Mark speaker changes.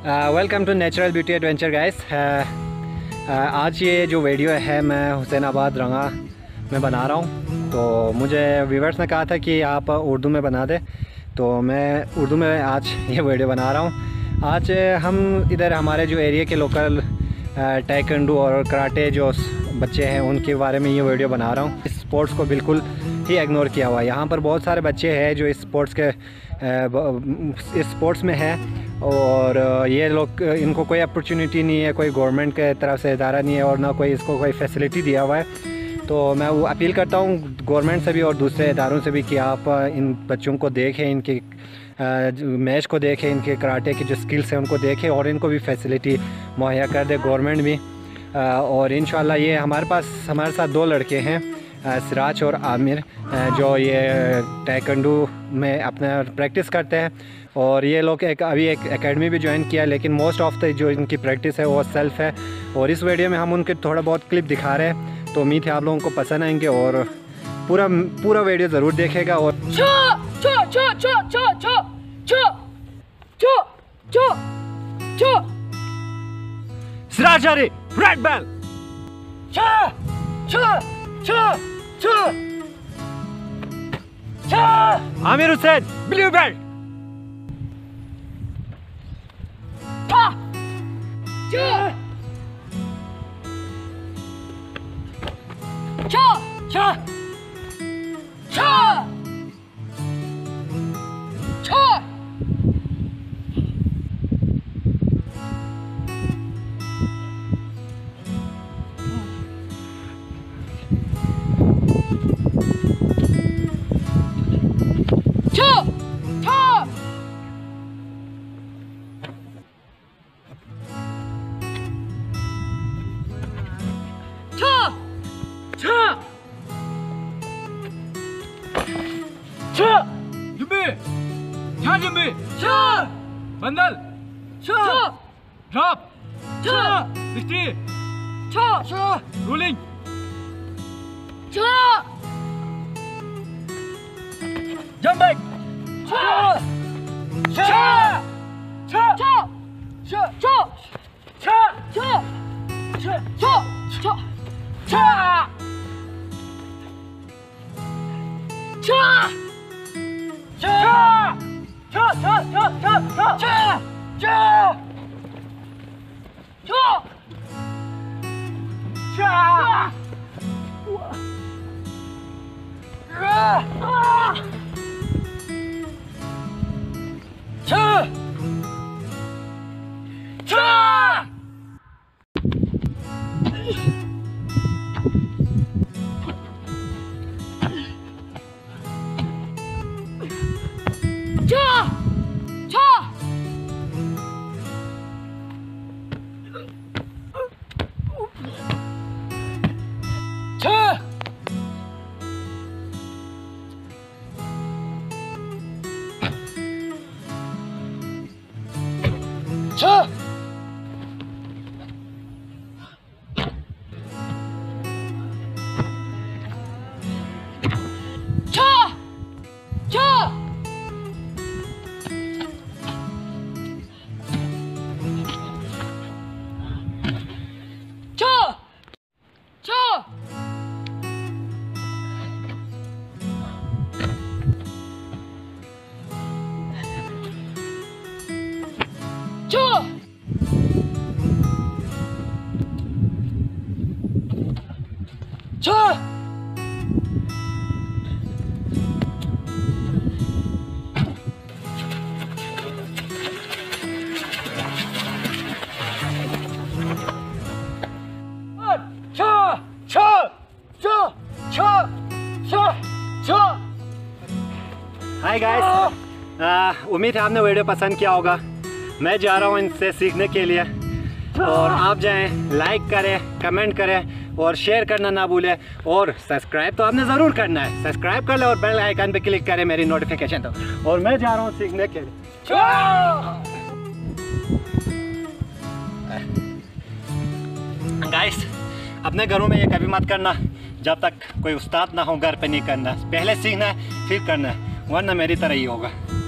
Speaker 1: Welcome to natural beauty adventure guys. आज ये जो वीडियो है मैं हुसैनाबाद रंगा में बना रहा हूँ। तो मुझे व्यूवर्स ने कहा था कि आप उर्दू में बना दें, तो मैं उर्दू में आज ये वीडियो बना रहा हूँ। आज हम इधर हमारे जो एरिया के लोकल टाइकोंडो और कराटे जो बच्चे हैं उनके बारे में ये वीडियो बना रहा हूँ। इस स्पोर्ट्स को बिल्कुल ही इग्नोर किया हुआ है। यहाँ पर बहुत सारे बच्चे हैं जो इस स्पोर्ट्स में हैं और ये लोग, इनको कोई अपॉर्चुनिटी नहीं है, कोई गवर्नमेंट के तरफ से इदारा नहीं है और ना कोई इसको कोई फैसिलिटी दिया हुआ है। तो मैं वो अपील करता हूँ गवर्नमेंट से भी और दूसरे इदारों से भी कि आप इन बच्चों को देखें, इनके मैच को देखें, इनके कराटे की जो स्किल्स हैं उनको देखें और इनको भी फैसिलिटी मुहैया कर दे गवर्नमेंट भी। और इंशाल्लाह ये हमारे साथ दो लड़के हैं, सिराज और आमिर, जो ये टाइकोंडो में अपना प्रैक्टिस करते हैं। और ये लोग अभी एक एकेडमी भी ज्वाइन किया, लेकिन मोस्ट ऑफ द जो इनकी प्रैक्टिस है वो सेल्फ है। और इस वीडियो में हम उनके थोड़ा बहुत क्लिप दिखा रहे हैं, तो उम्मीद है आप लोगों को पसंद आएंगे और पूरा वीडियो ज़रूर देखेगा। और Siraj red belt, Aamir Hussain blue belt,
Speaker 2: 준비 반달 drop 60 rolling jump back
Speaker 1: hi guys, उम्मीद है आपने वीडियो पसंद किया होगा। मैं जा रहा हूँ इनसे सीखने के लिए, और आप जाएं, लाइक करें, कमेंट करें और शेयर करना ना भूलें। और सब्सक्राइब तो आपने ज़रूर करना है, सब्सक्राइब कर लें और बेल आइकन पे क्लिक करें मेरी नोटिफिकेशन तो। और मैं जा रहा हूँ सीखने के लिए। गाइस, अपने घरों में ये कभी मत करना जब तक कोई उस्ताद ना हो, घर पे नहीं करना। पहले सीखना है फिर करना है, वरना मेरी तरह ही होगा।